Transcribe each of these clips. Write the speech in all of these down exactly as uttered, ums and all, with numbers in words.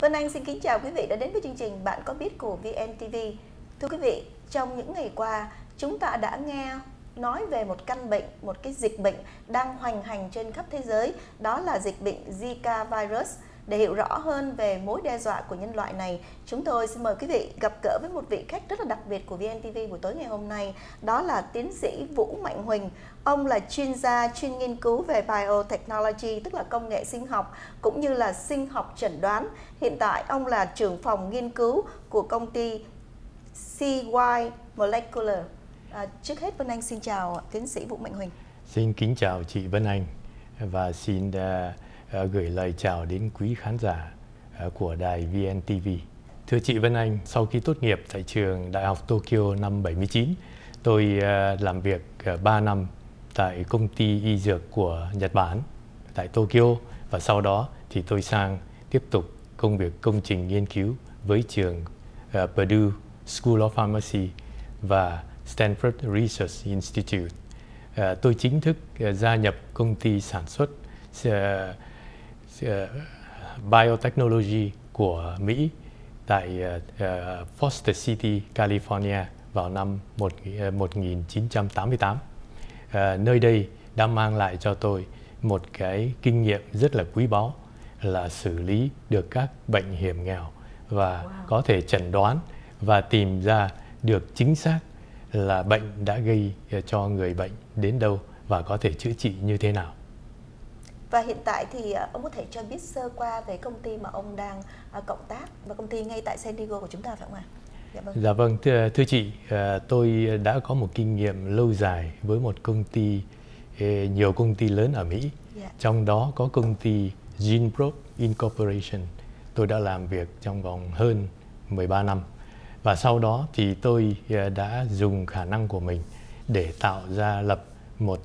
Vân Anh xin kính chào quý vị đã đến với chương trình Bạn có biết của vê en tê vê. Thưa quý vị, trong những ngày qua, chúng ta đã nghe nói về một căn bệnh, một cái dịch bệnh đang hoành hành trên khắp thế giới, đó là dịch bệnh Zika virus. Để hiểu rõ hơn về mối đe dọa của nhân loại này, chúng tôi xin mời quý vị gặp gỡ với một vị khách rất là đặc biệt của vê en tê vê buổi tối ngày hôm nay, đó là tiến sĩ Vũ Mạnh Huỳnh. Ông là chuyên gia chuyên nghiên cứu về biotechnology, tức là công nghệ sinh học, cũng như là sinh học chẩn đoán. Hiện tại ông là trưởng phòng nghiên cứu của công ty xê i Molecular. À, trước hết Vân Anh xin chào tiến sĩ Vũ Mạnh Huỳnh. Xin kính chào chị Vân Anh và xin uh, uh, gửi lời chào đến quý khán giả uh, của đài vê en tê vê. Thưa chị Vân Anh, sau khi tốt nghiệp tại trường Đại học Tokyo năm bảy mươi chín, tôi uh, làm việc uh, ba năm tại công ty y dược của Nhật Bản tại Tokyo, và sau đó thì tôi sang tiếp tục công việc công trình nghiên cứu với trường uh, Purdue School of Pharmacy và Stanford Research Institute. Uh, tôi chính thức uh, gia nhập công ty sản xuất uh, uh, biotechnology của Mỹ tại uh, uh, Foster City, California vào năm một nghìn chín trăm tám mươi tám. Uh, nơi đây đã mang lại cho tôi một cái kinh nghiệm rất là quý báu, là xử lý được các bệnh hiểm nghèo và wow. có thể chẩn đoán và tìm ra được chính xác là bệnh đã gây cho người bệnh đến đâu và có thể chữa trị như thế nào. Và hiện tại thì ông có thể cho biết sơ qua về công ty mà ông đang cộng tác, và công ty ngay tại San Diego của chúng ta phải không ạ? Dạ vâng. Dạ vâng, thưa, thưa chị, tôi đã có một kinh nghiệm lâu dài với một công ty, nhiều công ty lớn ở Mỹ. Yeah. Trong đó có công ty Genebroke Incorporation. Tôi đã làm việc trong vòng hơn mười ba năm. Và sau đó thì tôi đã dùng khả năng của mình để tạo ra lập một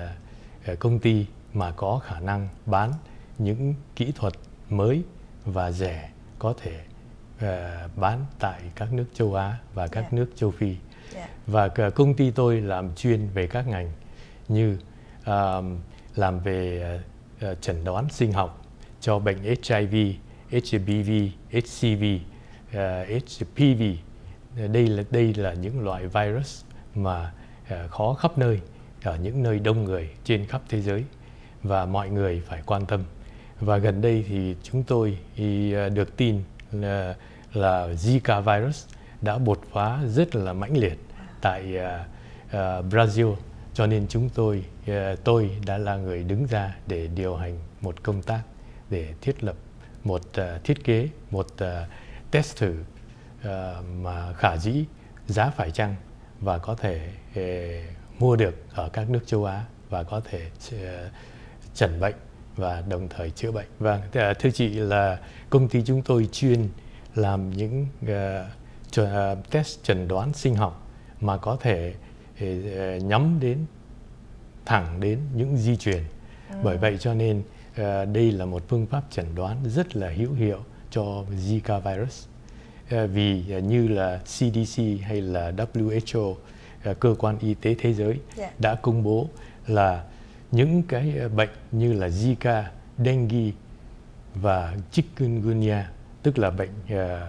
uh, công ty mà có khả năng bán những kỹ thuật mới và rẻ, có thể uh, bán tại các nước châu Á và các yeah. nước châu Phi. Yeah. Và công ty tôi làm chuyên về các ngành như uh, làm về uh, chẩn đoán sinh học cho bệnh hát i vê, hát bê vê, hát xê vê, uh, hát pê vê. Đây là đây là những loại virus mà uh, khó khắp nơi, ở những nơi đông người trên khắp thế giới, và mọi người phải quan tâm. Và gần đây thì chúng tôi thì, uh, được tin là, là Zika virus đã bột phá rất là mãnh liệt tại uh, uh, Brazil, cho nên chúng tôi uh, tôi đã là người đứng ra để điều hành một công tác để thiết lập một uh, thiết kế một uh, test thử Uh, mà khả dĩ, giá phải chăng và có thể uh, mua được ở các nước châu Á, và có thể uh, chẩn bệnh và đồng thời chữa bệnh. Và uh, thưa chị, là công ty chúng tôi chuyên làm những uh, uh, test chẩn đoán sinh học mà có thể uh, nhắm đến thẳng đến những di truyền. Ừ. Bởi vậy cho nên uh, đây là một phương pháp chẩn đoán rất là hữu hiệu cho Zika virus. Vì như là xê đê xê hay là vê kép hát o, cơ quan y tế thế giới, yeah. đã công bố là những cái bệnh như là Zika, Dengue và Chikungunya, tức là bệnh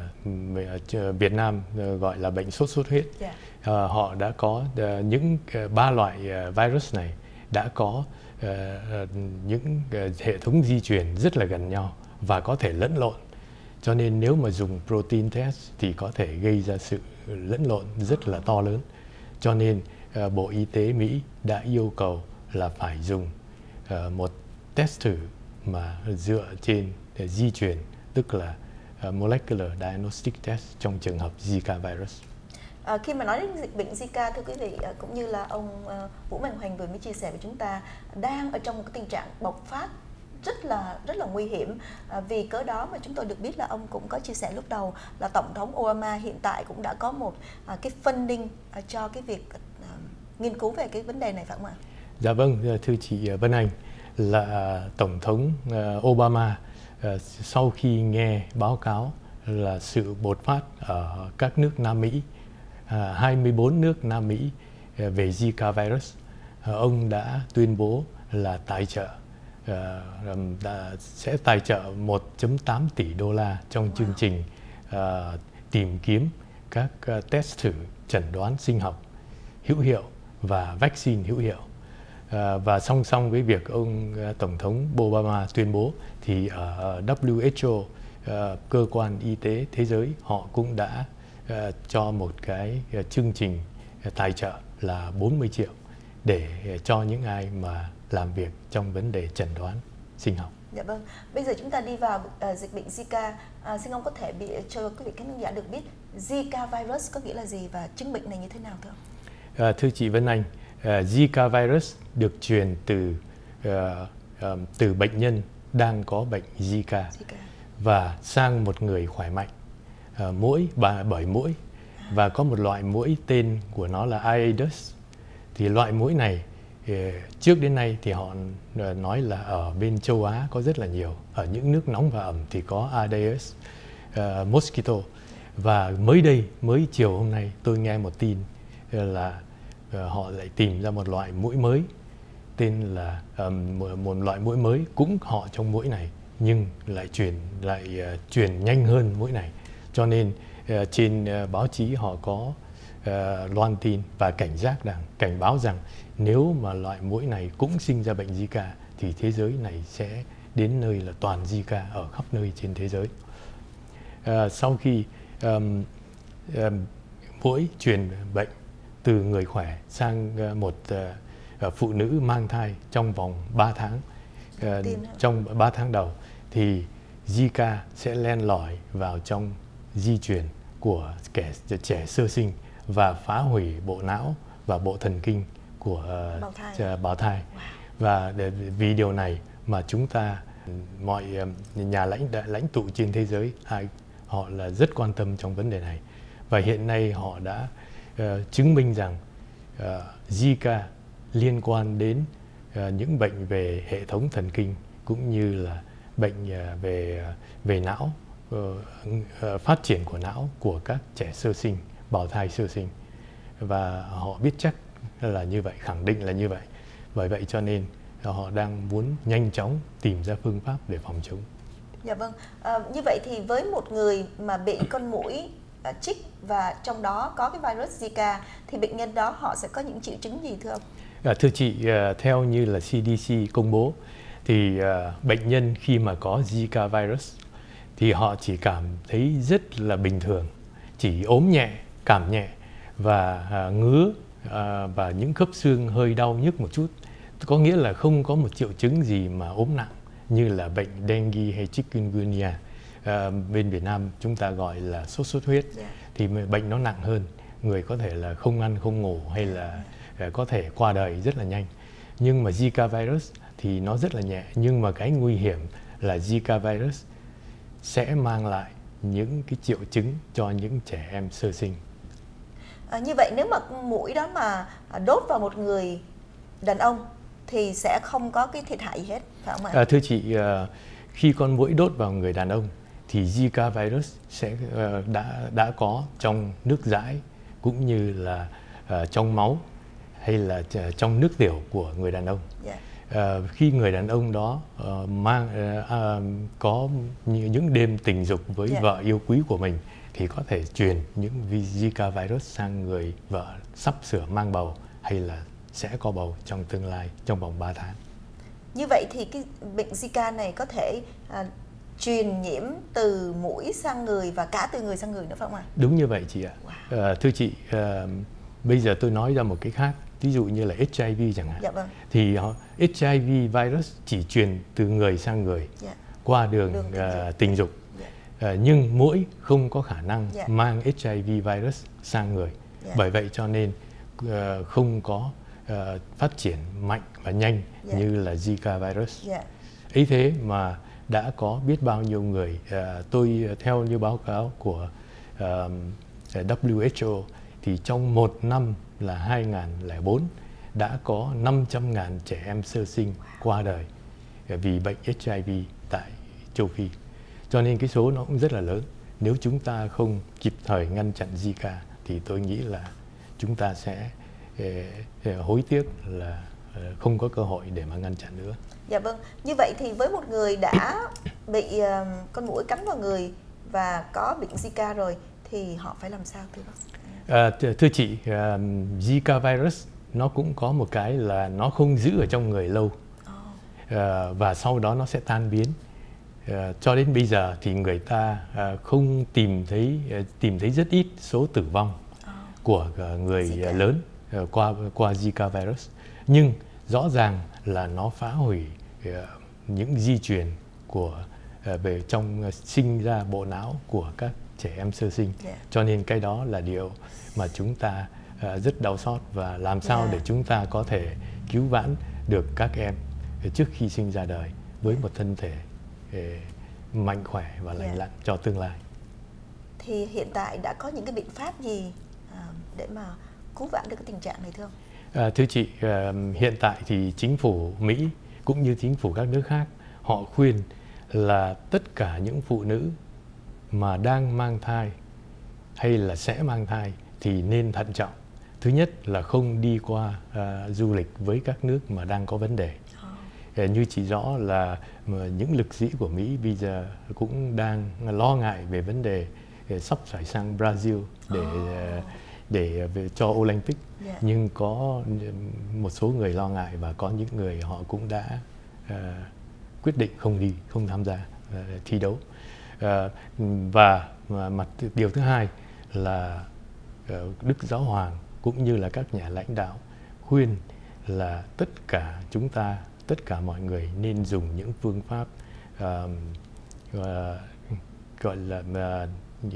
uh, Việt Nam uh, gọi là bệnh sốt xuất huyết. Yeah. Uh, họ đã có uh, những uh, ba loại uh, virus này đã có uh, uh, những uh, hệ thống di truyền rất là gần nhau và có thể lẫn lộn. Cho nên nếu mà dùng protein test thì có thể gây ra sự lẫn lộn rất là to lớn. Cho nên uh, Bộ Y tế Mỹ đã yêu cầu là phải dùng uh, một test thử mà dựa trên uh, di truyền, tức là uh, Molecular Diagnostic Test trong trường hợp Zika virus. À, khi mà nói đến dịch bệnh Zika, thưa quý vị, cũng như là ông uh, Vũ Mạnh Huỳnh vừa mới chia sẻ với chúng ta, đang ở trong một cái tình trạng bộc phát rất là rất là nguy hiểm. À, vì cớ đó mà chúng tôi được biết là ông cũng có chia sẻ lúc đầu là Tổng thống Obama hiện tại cũng đã có một à, cái funding à, cho cái việc à, nghiên cứu về cái vấn đề này, phải không ạ? Dạ vâng, thưa chị Vân Anh, là Tổng thống uh, Obama uh, sau khi nghe báo cáo là sự bột phát ở các nước Nam Mỹ, uh, hai mươi bốn nước Nam Mỹ uh, về Zika virus, uh, ông đã tuyên bố là tài trợ đã, sẽ tài trợ một phẩy tám tỷ đô la trong wow. chương trình uh, tìm kiếm các uh, test thử chẩn đoán sinh học hữu hiệu và vaccine hữu hiệu. Uh, và song song với việc ông uh, Tổng thống Obama tuyên bố thì ở uh, W H O, uh, cơ quan y tế thế giới, họ cũng đã uh, cho một cái uh, chương trình uh, tài trợ là bốn mươi triệu để uh, cho những ai mà làm việc trong vấn đề chẩn đoán sinh học. Dạ vâng. Bây giờ chúng ta đi vào uh, dịch bệnh Zika. Uh, xin ông có thể bị cho quý vị khán giả được biết Zika virus có nghĩa là gì và chứng bệnh này như thế nào thưa ông? Uh, thưa chị Vân Anh, uh, Zika virus được truyền từ uh, um, từ bệnh nhân đang có bệnh Zika, Zika và sang một người khỏe mạnh, uh, mũi bà, bởi mũi à. Và có một loại mũi tên của nó là Aedes. Thì loại mũi này trước đến nay thì họ nói là ở bên châu Á có rất là nhiều, ở những nước nóng và ẩm thì có Aedes uh, mosquito. Và mới đây, mới chiều hôm nay tôi nghe một tin là uh, họ lại tìm ra một loại mũi mới tên là um, một loại mũi mới cũng họ trong mũi này nhưng lại truyền lại uh, truyền nhanh hơn mũi này. Cho nên uh, trên uh, báo chí họ có Uh, loan tin và cảnh giác rằng cảnh báo rằng nếu mà loại mũi này cũng sinh ra bệnh Zika thì thế giới này sẽ đến nơi là toàn Zika ở khắp nơi trên thế giới. Uh, sau khi um, um, mũi truyền bệnh từ người khỏe sang uh, một uh, phụ nữ mang thai trong vòng ba tháng, uh, trong ba tháng đầu thì Zika sẽ len lỏi vào trong di truyền của kẻ trẻ sơ sinh và phá hủy bộ não và bộ thần kinh của uh, bào thai. Bào thai. Wow. Và để, vì điều này mà chúng ta, mọi uh, nhà lãnh lãnh tụ trên thế giới, ai, họ là rất quan tâm trong vấn đề này. Và hiện nay họ đã uh, chứng minh rằng uh, Zika liên quan đến uh, những bệnh về hệ thống thần kinh cũng như là bệnh uh, về uh, về não, uh, uh, phát triển của não của các trẻ sơ sinh, bào thai sơ sinh, và họ biết chắc là như vậy, khẳng định là như vậy. Bởi vậy cho nên họ đang muốn nhanh chóng tìm ra phương pháp để phòng chống. Dạ vâng. À, như vậy thì với một người mà bị con muỗi à, chích và trong đó có cái virus Zika thì bệnh nhân đó họ sẽ có những triệu chứng gì thưa ông? À, thưa chị, à, theo như là C D C công bố thì à, bệnh nhân khi mà có Zika virus thì họ chỉ cảm thấy rất là bình thường, chỉ ốm nhẹ, cảm nhẹ và à, ngứa à, và những khớp xương hơi đau nhức một chút. Có nghĩa là không có một triệu chứng gì mà ốm nặng như là bệnh dengue hay chikungunya. À, bên Việt Nam chúng ta gọi là sốt xuất huyết. Yeah. Thì bệnh nó nặng hơn, người có thể là không ăn không ngủ hay là à, có thể qua đời rất là nhanh. Nhưng mà Zika virus thì nó rất là nhẹ, nhưng mà cái nguy hiểm là Zika virus sẽ mang lại những cái triệu chứng cho những trẻ em sơ sinh. À, như vậy nếu mà muỗi đó mà đốt vào một người đàn ông thì sẽ không có cái thiệt hại gì hết, phải không ạ? À, thưa chị, uh, khi con muỗi đốt vào người đàn ông thì Zika virus sẽ uh, đã đã có trong nước dãi cũng như là uh, trong máu hay là uh, trong nước tiểu của người đàn ông. Yeah. Uh, khi người đàn ông đó uh, mang uh, uh, có những đêm tình dục với yeah. vợ yêu quý của mình thì có thể truyền những Zika virus sang người vợ sắp sửa mang bầu hay là sẽ có bầu trong tương lai trong vòng ba tháng. Như vậy thì cái bệnh Zika này có thể à, truyền nhiễm từ muỗi sang người và cả từ người sang người nữa phải không ạ? Đúng như vậy chị ạ. Wow. À, thưa chị, à, bây giờ tôi nói ra một cái khác, ví dụ như là H I V chẳng hạn. Dạ vâng. Thì H I V virus chỉ truyền từ người sang người yeah. qua đường, đường tình, uh, dục. tình dục. Yeah. Uh, nhưng muỗi không có khả năng yeah. mang H I V virus sang người. Yeah. Bởi vậy cho nên uh, không có uh, phát triển mạnh và nhanh yeah. như là Zika virus. Yeah. Ấy thế mà đã có biết bao nhiêu người, uh, tôi theo như báo cáo của uh, W H O thì trong một năm là hai nghìn không trăm lẻ bốn đã có năm trăm nghìn trẻ em sơ sinh qua đời vì bệnh H I V tại châu Phi. Cho nên cái số nó cũng rất là lớn. Nếu chúng ta không kịp thời ngăn chặn Zika thì tôi nghĩ là chúng ta sẽ eh, hối tiếc là không có cơ hội để mà ngăn chặn nữa. Dạ vâng. Như vậy thì với một người đã bị uh, con muỗi cắn vào người và có bệnh Zika rồi thì họ phải làm sao thưa bác? À, thưa chị, uh, Zika virus nó cũng có một cái là nó không giữ ở trong người lâu, uh, và sau đó nó sẽ tan biến. Uh, cho đến bây giờ thì người ta uh, không tìm thấy uh, tìm thấy rất ít số tử vong oh. của uh, người Zika. lớn uh, qua qua Zika virus, nhưng rõ ràng là nó phá hủy uh, những di truyền của uh, về trong uh, sinh ra bộ não của các trẻ em sơ sinh. Yeah. Cho nên cái đó là điều mà chúng ta uh, rất đau xót, và làm sao yeah. để chúng ta có thể cứu vãn được các em trước khi sinh ra đời với một thân thể mạnh khỏe và lành yeah. lặn cho tương lai. Thì hiện tại đã có những cái biện pháp gì à, để mà cứu vãn được cái tình trạng này thưa ông? À, thưa chị, à, hiện tại thì chính phủ Mỹ cũng như chính phủ các nước khác họ khuyên là tất cả những phụ nữ mà đang mang thai hay là sẽ mang thai thì nên thận trọng. Thứ nhất là không đi qua à, du lịch với các nước mà đang có vấn đề. Như chỉ rõ là những lực sĩ của Mỹ bây giờ cũng đang lo ngại về vấn đề sắp phải sang Brazil để oh. để cho Olympic, yeah. nhưng có một số người lo ngại và có những người họ cũng đã uh, quyết định không đi, không tham gia uh, thi đấu. Uh, và mặt điều thứ hai là uh, Đức Giáo Hoàng cũng như là các nhà lãnh đạo khuyên là tất cả chúng ta tất cả mọi người nên dùng những phương pháp uh, uh, gọi là uh,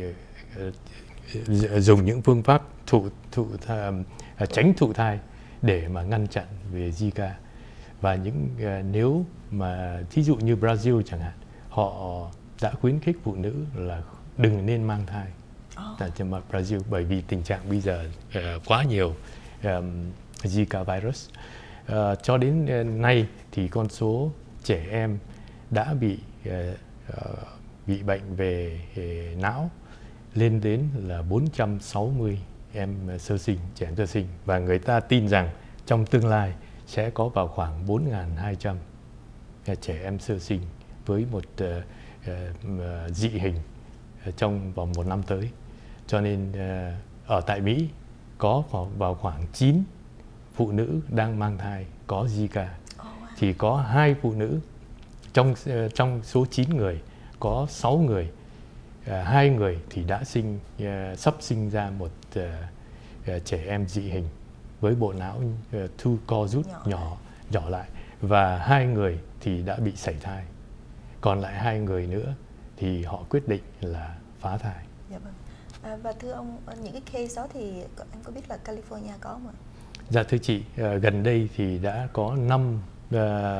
uh, dùng những phương pháp thụ thụ thai, uh, tránh thụ thai để mà ngăn chặn về Zika. Và những uh, nếu mà thí dụ như Brazil chẳng hạn, họ đã khuyến khích phụ nữ là đừng nên mang thai oh. tại Brazil, bởi vì tình trạng bây giờ uh, quá nhiều um, Zika virus. Uh, cho đến uh, nay thì con số trẻ em đã bị uh, uh, bị bệnh về uh, não lên đến là bốn trăm sáu mươi em sơ sinh, trẻ em sơ sinh, và người ta tin rằng trong tương lai sẽ có vào khoảng bốn nghìn hai trăm uh, trẻ em sơ sinh với một uh, uh, dị hình uh, trong vòng một năm tới. Cho nên uh, ở tại Mỹ có vào khoảng chín phụ nữ đang mang thai có Zika, oh, wow. thì có hai phụ nữ trong uh, trong số chín người có sáu người, uh, hai người thì đã sinh uh, sắp sinh ra một uh, uh, trẻ em dị hình với bộ não uh, thu co rút nhỏ nhỏ, nhỏ lại, và hai người thì đã bị sảy thai, còn lại hai người nữa thì họ quyết định là phá thai. Dạ vâng. À, và thưa ông, những cái case đó thì anh có biết là California có không ạ? Dạ thưa chị, uh, gần đây thì đã có năm uh,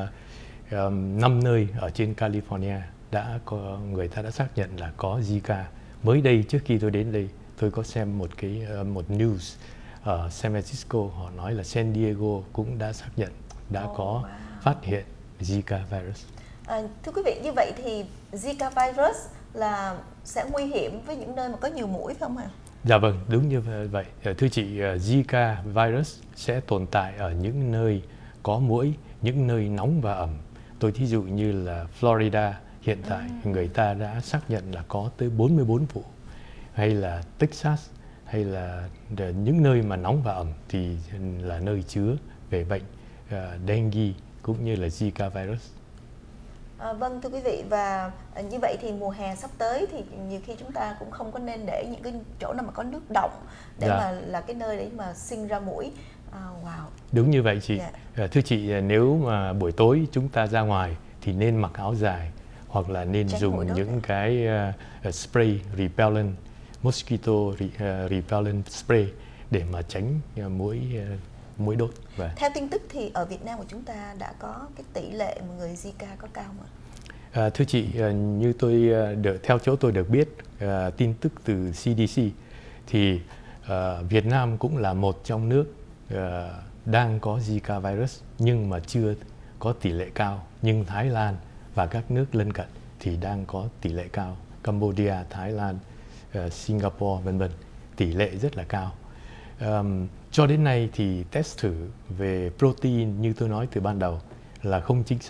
um, năm nơi ở trên California đã có người ta đã xác nhận là có Zika. Mới đây trước khi tôi đến đây, tôi có xem một cái uh, một news ở San Francisco, họ nói là San Diego cũng đã xác nhận đã oh, có wow. phát hiện Zika virus. À, thưa quý vị, như vậy thì Zika virus là sẽ nguy hiểm với những nơi mà có nhiều muỗi phải không ạ? Dạ vâng, đúng như vậy. Thưa chị, Zika virus sẽ tồn tại ở những nơi có muỗi, những nơi nóng và ẩm. Tôi thí dụ như là Florida, hiện tại ừ. người ta đã xác nhận là có tới bốn mươi bốn vụ. Hay là Texas, hay là những nơi mà nóng và ẩm thì là nơi chứa về bệnh uh, dengue cũng như là Zika virus. À, vâng thưa quý vị, và như vậy thì mùa hè sắp tới thì nhiều khi chúng ta cũng không có nên để những cái chỗ nào mà có nước đọng để dạ. mà là cái nơi đấy mà sinh ra muỗi. À, wow. Đúng như vậy chị. Dạ. À, thưa chị, nếu mà buổi tối chúng ta ra ngoài thì nên mặc áo dài, hoặc là nên tránh dùng những đấy. cái uh, spray repellent, mosquito re, uh, repellent spray để mà tránh uh, muỗi uh, muỗi đốt. Và theo tin tức thì ở Việt Nam của chúng ta đã có cái tỷ lệ mà người Zika có cao không ạ? À, thưa chị, như tôi được theo chỗ tôi được biết, à, tin tức từ xê đê xê thì à, Việt Nam cũng là một trong nước à, đang có Zika virus nhưng mà chưa có tỷ lệ cao. Nhưng Thái Lan và các nước lân cận thì đang có tỷ lệ cao. Cambodia, Thái Lan, à, Singapore vân vân, tỷ lệ rất là cao. Um, cho đến nay thì test thử về protein như tôi nói từ ban đầu là không chính xác,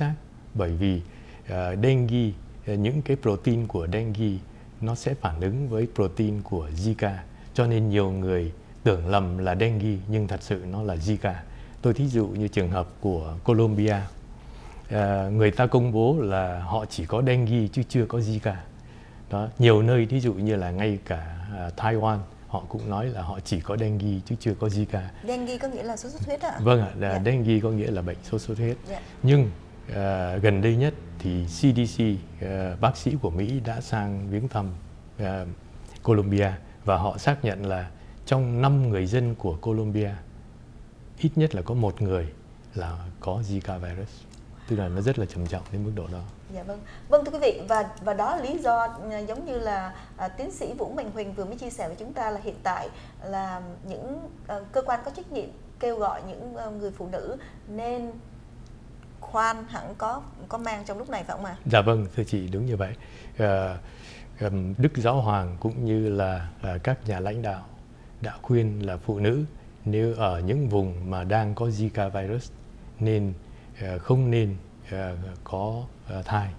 bởi vì uh, dengue, uh, những cái protein của dengue nó sẽ phản ứng với protein của Zika, cho nên nhiều người tưởng lầm là dengue nhưng thật sự nó là Zika. Tôi thí dụ như trường hợp của Colombia, uh, người ta công bố là họ chỉ có dengue chứ chưa có Zika. Đó, nhiều nơi thí dụ như là ngay cả uh, Taiwan, họ cũng nói là họ chỉ có dengue chứ chưa có Zika. Dengue có nghĩa là sốt xuất huyết ạ? Vâng ạ, yeah. Dengue có nghĩa là bệnh sốt xuất huyết. Yeah. Nhưng uh, gần đây nhất thì xê đê xê, uh, bác sĩ của Mỹ đã sang viếng thăm uh, Colombia và họ xác nhận là trong năm người dân của Colombia, ít nhất là có một người là có Zika virus. Tức là nó rất là trầm trọng đến mức độ đó. Dạ vâng. Vâng thưa quý vị, và và đó là lý do giống như là à, tiến sĩ Vũ Mạnh Huỳnh vừa mới chia sẻ với chúng ta là hiện tại là những à, cơ quan có trách nhiệm kêu gọi những à, người phụ nữ nên khoan hẳn có có mang trong lúc này phải không ạ? Dạ vâng, thưa chị, đúng như vậy. À, Đức Giáo Hoàng cũng như là à, các nhà lãnh đạo đã khuyên là phụ nữ nếu ở những vùng mà đang có Zika virus nên à, không nên à, có à, thai,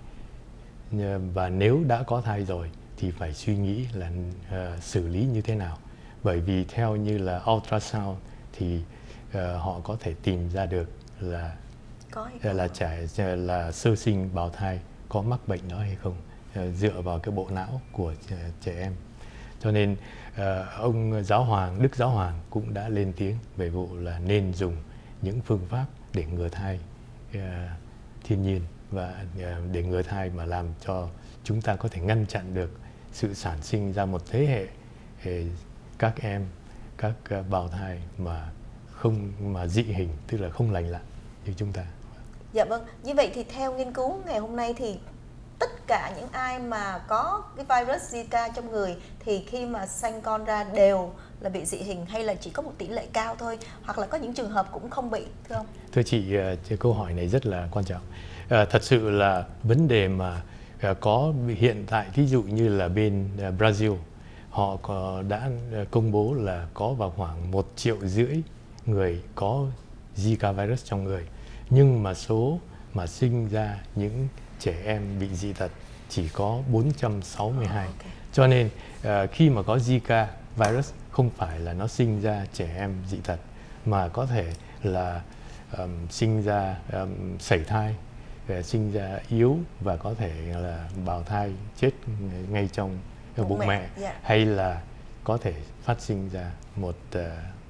và nếu đã có thai rồi thì phải suy nghĩ là à, xử lý như thế nào, bởi vì theo như là ultrasound thì à, họ có thể tìm ra được là có là trẻ là sơ sinh bào thai có mắc bệnh đó hay không, dựa vào cái bộ não của trẻ em. Cho nên uh, ông giáo hoàng, Đức Giáo Hoàng cũng đã lên tiếng về vụ là nên dùng những phương pháp để ngừa thai uh, thiên nhiên và uh, để ngừa thai mà làm cho chúng ta có thể ngăn chặn được sự sản sinh ra một thế hệ uh, các em, các uh, bào thai mà không mà dị hình, tức là không lành lặn như chúng ta. Dạ vâng, như vậy thì theo nghiên cứu ngày hôm nay thì tất cả những ai mà có cái virus Zika trong người thì khi mà sanh con ra đều là bị dị hình, hay là chỉ có một tỷ lệ cao thôi, hoặc là có những trường hợp cũng không bị, thưa ông? Thưa chị, câu hỏi này rất là quan trọng. À, thật sự là vấn đề mà có hiện tại, ví dụ như là bên Brazil, họ có, đã công bố là có vào khoảng một triệu rưỡi người có Zika virus trong người. Nhưng mà số mà sinh ra những trẻ em bị dị tật chỉ có bốn trăm sáu mươi hai. Oh, okay. Cho nên uh, khi mà có Zika virus không phải là nó sinh ra trẻ em dị tật, mà có thể là um, sinh ra um, sảy thai, uh, sinh ra yếu và có thể là bào thai chết ngay trong bụng, bụng mẹ, mẹ. Yeah. Hay là có thể phát sinh ra một uh,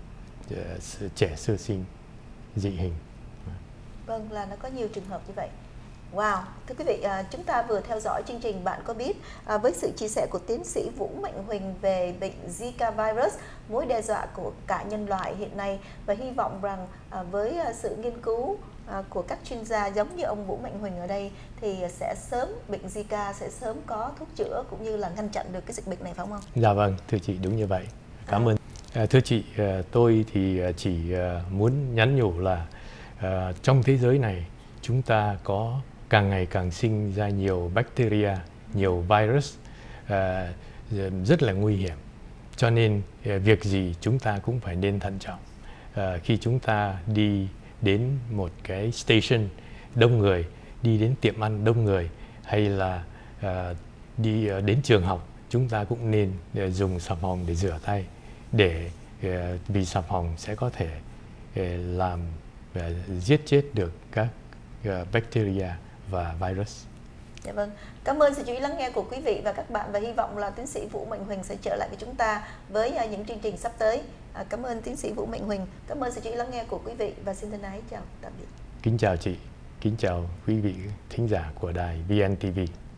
uh, trẻ sơ sinh dị hình. Vâng, là nó có nhiều trường hợp như vậy. Wow, thưa quý vị, à, chúng ta vừa theo dõi chương trình Bạn Có Biết à, với sự chia sẻ của tiến sĩ Vũ Mạnh Huỳnh về bệnh Zika virus, mối đe dọa của cả nhân loại hiện nay, và hy vọng rằng à, với à, sự nghiên cứu à, của các chuyên gia giống như ông Vũ Mạnh Huỳnh ở đây thì sẽ sớm, bệnh Zika sẽ sớm có thuốc chữa cũng như là ngăn chặn được cái dịch bệnh này, phải không ông? Dạ vâng, thưa chị, đúng như vậy. Cảm à. ơn. À, thưa chị, tôi thì chỉ muốn nhắn nhủ là à, trong thế giới này chúng ta có càng ngày càng sinh ra nhiều bacteria, nhiều virus à, rất là nguy hiểm. Cho nên à, việc gì chúng ta cũng phải nên thận trọng. À, khi chúng ta đi đến một cái station đông người, đi đến tiệm ăn đông người, hay là à, đi à, đến trường học, chúng ta cũng nên à, dùng xà phòng để rửa tay, để à, vì xà phòng sẽ có thể à, làm và giết chết được các uh, bacteria và virus. Dạ vâng, cảm ơn sự chú ý lắng nghe của quý vị và các bạn, và hy vọng là tiến sĩ Vũ Mạnh Huỳnh sẽ trở lại với chúng ta với uh, những chương trình sắp tới. À, cảm ơn tiến sĩ Vũ Mạnh Huỳnh, cảm ơn sự chú ý lắng nghe của quý vị và xin thân ái chào tạm biệt. Kính chào chị, kính chào quý vị thính giả của đài vê en tê vê.